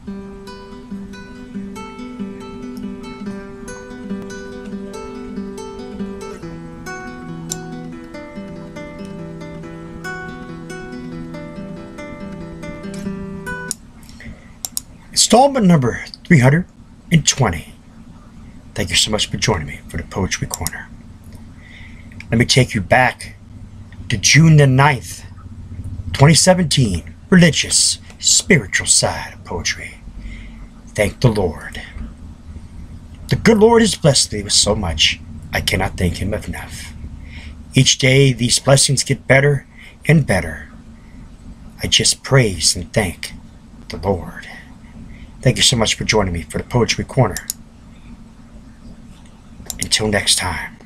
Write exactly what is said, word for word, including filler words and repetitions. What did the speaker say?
Installment number three hundred twenty. Thank you so much for joining me for the Poetry Corner. Let me take you back to June the ninth, twenty seventeen. Religious, spiritual side of poetry. Thank the Lord. The good Lord has blessed me with so much, I cannot thank him enough. Each day these blessings get better and better. I just praise and thank the Lord. Thank you so much for joining me for the Poetry Corner. Until next time.